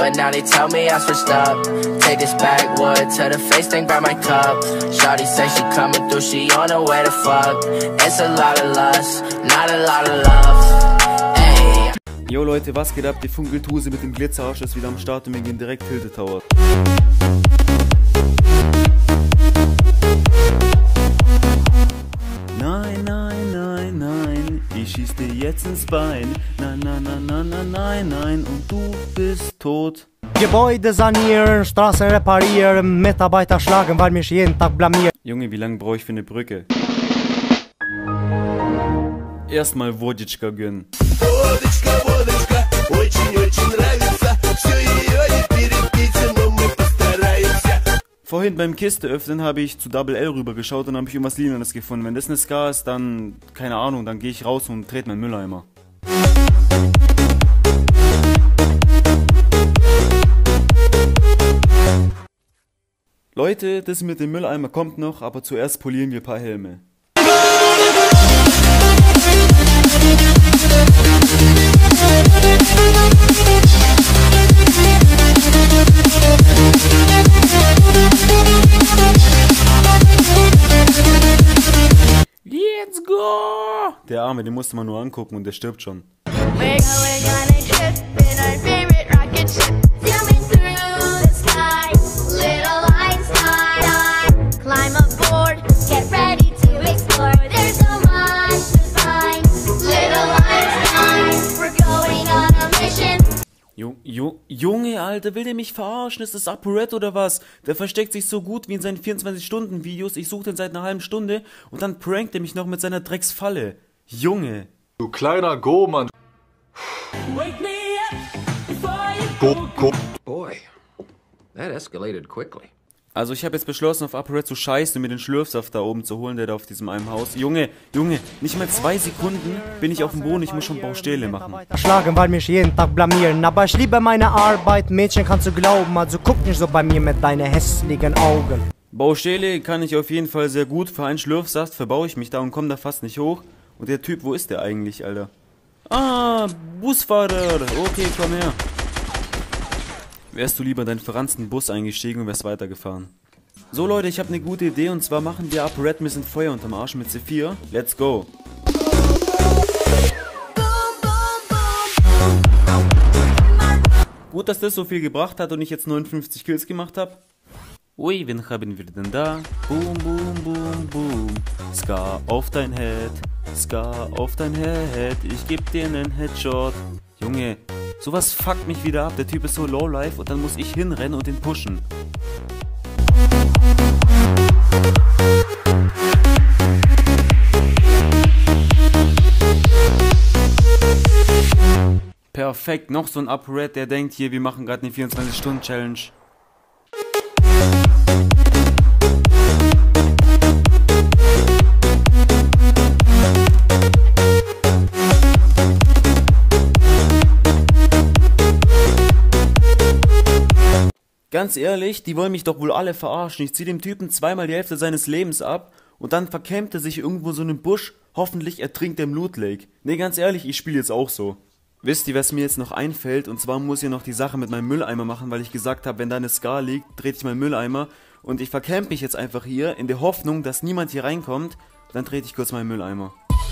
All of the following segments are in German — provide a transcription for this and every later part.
but now they tell me I switched up. Take this backwood to the face, then grab my cup. Shawty say she coming through, she on her way to fuck. It's a lot of lust, not a lot of love. Ay. Yo Leute, was geht ab? Die Funkeltuse mit dem Glitzerarsch ist wieder am Start und wir gehen direkt Tilted Tower. Nein, nein, nein, nein, ich schieß dir jetzt ins Bein. Nein, nein, nein, nein, nein, nein, nein, und du bist tot. Gebäude sanieren, Straßen reparieren, Mitarbeiter schlagen, weil mich jeden Tag blamieren. Junge, wie lange brauche ich für eine Brücke? Erstmal Woditschka gönnen. Водочка, водочка, очень-очень нравится. Все ее не перепить, но мы постараемся. Vorhin beim Kiste öffnen habe ich zu Double L rüber geschaut und habe ich irgendwas Lilanes gefunden. Wenn das eine Ska ist, dann, keine Ahnung, dann gehe ich raus und trete meinen Mülleimer. Leute, das mit dem Mülleimer kommt noch, aber zuerst polieren wir ein paar Helme. Let's go! Der Arme, den musste man nur angucken und der stirbt schon. Junge, Alter, will der mich verarschen? Ist das ApoRed oder was? Der versteckt sich so gut wie in seinen 24-Stunden-Videos. Ich suche den seit einer halben Stunde und dann prankt er mich noch mit seiner Drecksfalle. Junge. Du kleiner Go-Mann. Boy, that escalated quickly. Also ich habe jetzt beschlossen, auf ApoRed zu scheißen und mir den Schlürfsaft da oben zu holen, der da auf diesem einen Haus. Junge, nicht mal 2 Sekunden bin ich auf dem Boden, ich muss schon Baustelle machen. Schlagen, weil mich jeden Tag blamieren, aber ich liebe meine Arbeit, Mädchen kannst du glauben, also guck nicht so bei mir mit deinen hässlichen Augen. Baustelle kann ich auf jeden Fall sehr gut, für einen Schlürfsaft verbaue ich mich da und komme da fast nicht hoch. Und der Typ, wo ist der eigentlich, Alter? Ah, Busfahrer, okay, komm her. Wärst du lieber deinen verranzten Bus eingestiegen und wärst weitergefahren. So Leute, ich habe eine gute Idee und zwar machen wir ApoRed Miss Feuer unterm Arsch mit C4. Let's go! Gut, dass das so viel gebracht hat und ich jetzt 59 Kills gemacht habe. Ui, wen haben wir denn da? Boom, boom, boom, boom. Ska auf dein Head, Ska auf dein Head, ich geb dir nen Headshot. Junge, sowas fuckt mich wieder ab, der Typ ist so lowlife und dann muss ich hinrennen und ihn pushen. Perfekt, noch so ein ApoRed, der denkt hier, wir machen gerade eine 24-Stunden-Challenge. Ganz ehrlich, die wollen mich doch wohl alle verarschen. Ich zieh dem Typen zweimal die Hälfte seines Lebens ab und dann verkämmt er sich irgendwo so in einem Busch. Hoffentlich ertrinkt er im Loot Lake. Nee, ganz ehrlich, ich spiele jetzt auch so. Wisst ihr, was mir jetzt noch einfällt? Und zwar muss ich noch die Sache mit meinem Mülleimer machen, weil ich gesagt habe, wenn da eine Ska liegt, drehe ich meinen Mülleimer. Und ich verkämpe mich jetzt einfach hier, in der Hoffnung, dass niemand hier reinkommt. Dann drehe ich kurz meinen Mülleimer.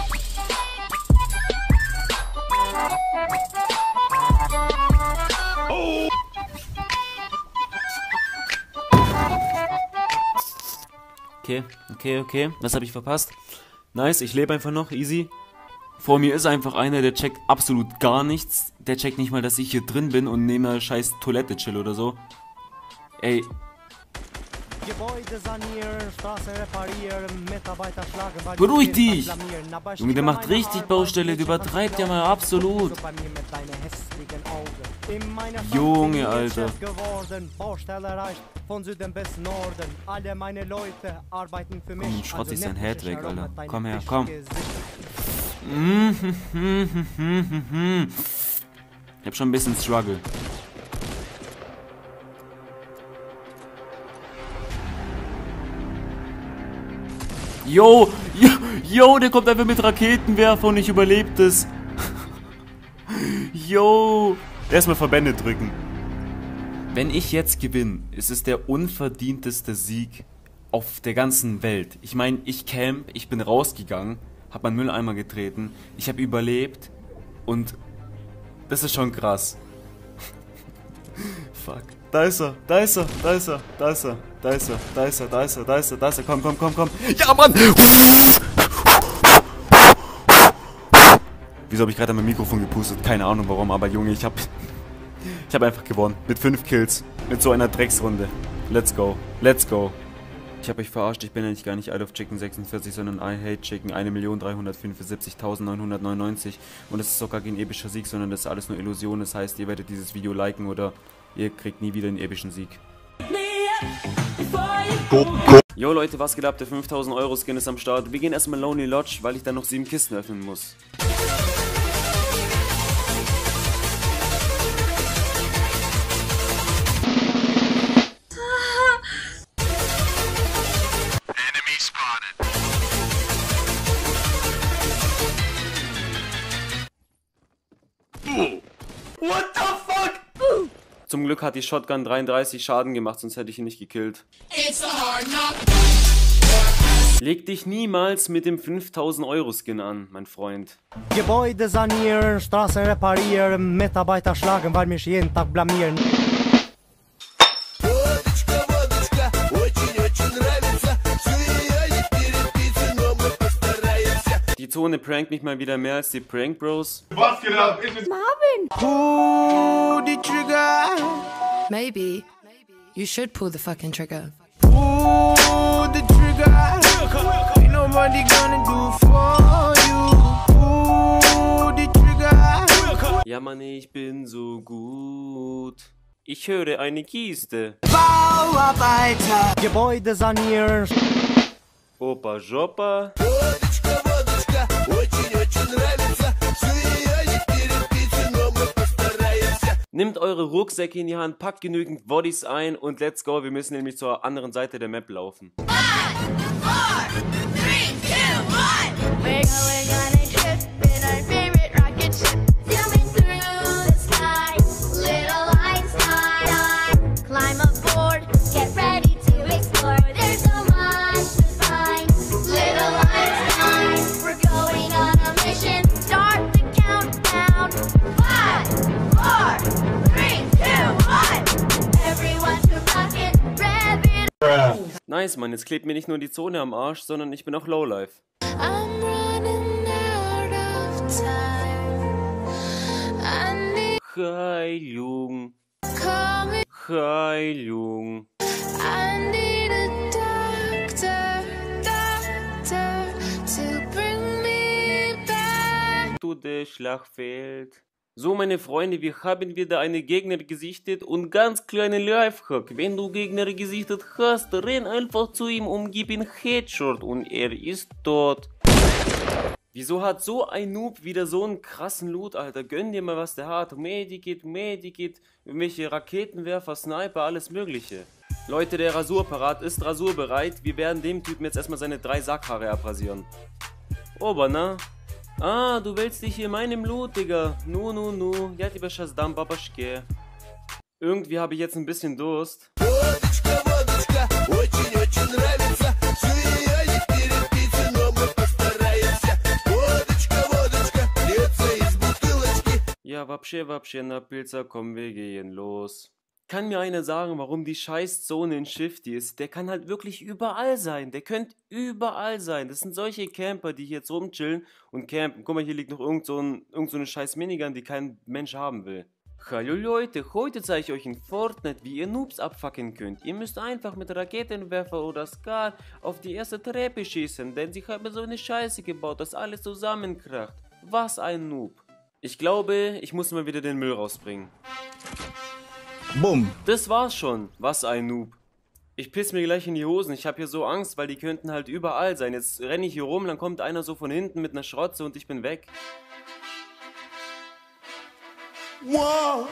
Okay. Was habe ich verpasst? Nice, ich lebe einfach noch, easy. Vor mir ist einfach einer, der checkt absolut gar nichts. Der checkt nicht mal, dass ich hier drin bin und neben einer scheiß Toilette chill oder so. Ey. Gebäude sanieren, Straßen reparieren, Mitarbeiter schlagen, weil beruhig dich! Junge, der macht richtig Baustelle, der übertreibt ja mal absolut. Junge, Alter. Von Süden bis Norden, alle meine Leute arbeiten für mich. Komm, schrott dich sein Head weg, Alter. Komm her, komm. Ich hab schon ein bisschen Struggle. Yo, der kommt einfach mit Raketenwerfer und ich überlebt es. Yo. Erstmal Verbände drücken. Wenn ich jetzt gewinne, ist es der unverdienteste Sieg auf der ganzen Welt. Ich meine, ich bin rausgegangen, hab meinen Mülleimer getreten, ich habe überlebt und das ist schon krass. Fuck. Da ist er, da ist er, da ist er, da ist er, da ist er, da ist er, da ist er, da ist er, da ist er, komm, komm, komm, komm. Ja, Mann! Wieso habe ich gerade an mein Mikrofon gepustet? Keine Ahnung warum, aber Junge, ich hab einfach gewonnen. Mit 5 Kills. Mit so einer Drecksrunde. Let's go. Let's go. Ich habe euch verarscht, ich bin eigentlich gar nicht I Love Chicken 46, sondern I Hate Chicken 1.375.999 und es ist sogar kein epischer Sieg, sondern das ist alles nur Illusion. Das heißt, ihr werdet dieses Video liken oder ihr kriegt nie wieder einen epischen Sieg. Jo Leute, was geht ab? Der 5000 Euro Skin ist am Start. Wir gehen erstmal Lonely Lodge, weil ich dann noch 7 Kisten öffnen muss. What the fuck? Zum Glück hat die Shotgun 33 Schaden gemacht, sonst hätte ich ihn nicht gekillt. Leg dich niemals mit dem 5000 Euro Skin an, mein Freund. Gebäude sanieren, Straßen reparieren, Mitarbeiter schlagen, weil mich jeden Tag blamieren. Водочка, водочка, очень-очень нравится. Всю ее не перепить, но мы постараемся. Die Zone prankt mich mal wieder mehr als die Prank Bros. Was geht ab? Ist es Pull the trigger, Maybe you should pull the fucking trigger. pull the trigger. Ain't nobody gonna do for you. Pull the trigger. Ja Mann, ich bin so gut. Ich höre eine Kiste. Bauarbeiter. Gebäude sanieren, Opa Joppa. Водочка, водочка, очень-очень нравится. Всю ее не перепить, но мы постараемся. Nehmt eure Rucksäcke in die Hand, packt genügend Bodies ein und let's go. Wir müssen nämlich zur anderen Seite der Map laufen. We're going on a trip in our favorite rocket ship, zooming through the sky. Little lights on, climb aboard, get ready to explore. There's so much to find. Little lights on, we're going on a mission. Start the countdown. 5, 4, 3, 2, 1. Everyone to rocket, rev it. Nice, Mann, jetzt klebt mir nicht nur die Zone am Arsch, sondern ich bin auch Lowlife. I'm running out of time. I need Heilung, coming. Heilung. I need a doctor, doctor to bring me back. Du, der Schlag fehlt. So, meine Freunde, wir haben wieder eine Gegner gesichtet und ganz kleine Lifehack. Wenn du Gegner gesichtet hast, renn einfach zu ihm und gib ihm Headshot und er ist tot. Wieso hat so ein Noob wieder so einen krassen Loot, Alter? Gönn dir mal, was der hat. Medikit, Medikit, irgendwelche Raketenwerfer, Sniper, alles mögliche. Leute, der Rasurapparat ist rasurbereit. Wir werden dem Typen jetzt erstmal seine 3 Sackhaare abrasieren. Oberna. Ah, du willst dich in meinem Loot, Digga. Nu. Ja, lieber Shazdam, Babaschke. Irgendwie habe ich jetzt ein bisschen Durst. Водочка, водочка, очень-очень нравится. Всю ее не перепить, но мы постараемся. Водочка, водочка, льется из бутылочки. Ja, вообще, na Pilzer, komm, wir gehen los. Kann mir einer sagen, warum die Scheißzone in Shifty ist? Der kann halt wirklich überall sein. Der könnte überall sein. Das sind solche Camper, die hier jetzt rumchillen und campen. Guck mal, hier liegt noch irgend so eine scheiß Minigun, die kein Mensch haben will. Hallo Leute, heute zeige ich euch in Fortnite, wie ihr Noobs abfacken könnt. Ihr müsst einfach mit Raketenwerfer oder Skat auf die erste Treppe schießen, denn sie haben so eine Scheiße gebaut, dass alles zusammenkracht. Was ein Noob. Ich glaube, ich muss mal wieder den Müll rausbringen. Bumm. Das war's schon. Was ein Noob. Ich piss mir gleich in die Hosen. Ich habe hier so Angst, weil die könnten halt überall sein. Jetzt renne ich hier rum, dann kommt einer so von hinten mit einer Schrotze und ich bin weg. Wow.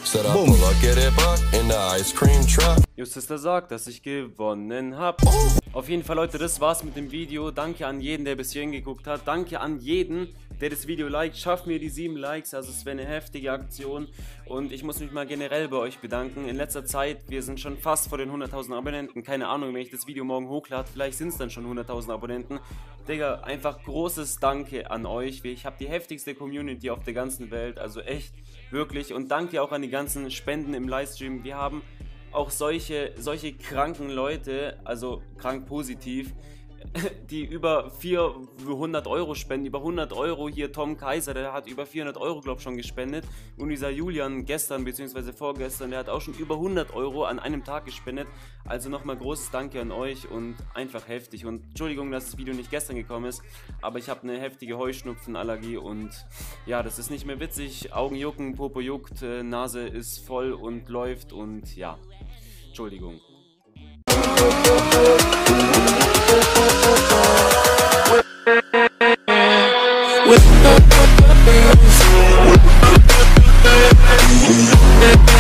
Your Sister sagt, dass ich gewonnen hab. Auf jeden Fall, Leute, das war's mit dem Video. Danke an jeden, der bis hierhin geguckt hat. Danke an jeden, der das Video liked. Schafft mir die 7 Likes, also es wäre eine heftige Aktion. Und ich muss mich mal generell bei euch bedanken. In letzter Zeit, wir sind schon fast vor den 100.000 Abonnenten. Keine Ahnung, wenn ich das Video morgen hochlade, vielleicht sind es dann schon 100.000 Abonnenten. Digga, einfach großes Danke an euch. Ich habe die heftigste Community auf der ganzen Welt, also echt, wirklich. Und danke auch an die ganzen Spenden im Livestream. Wir haben auch solche kranken Leute, also krank positiv, die über 400 Euro spenden, über 100 Euro. Hier Tom Kaiser, der hat über 400 Euro, glaube ich, schon gespendet. Und dieser Julian gestern bzw. vorgestern, der hat auch schon über 100 Euro an einem Tag gespendet. Also nochmal großes Danke an euch und einfach heftig. Und Entschuldigung, dass das Video nicht gestern gekommen ist, aber ich habe eine heftige Heuschnupfenallergie und ja, das ist nicht mehr witzig. Augen jucken, Popo juckt, Nase ist voll und läuft und ja, Entschuldigung. With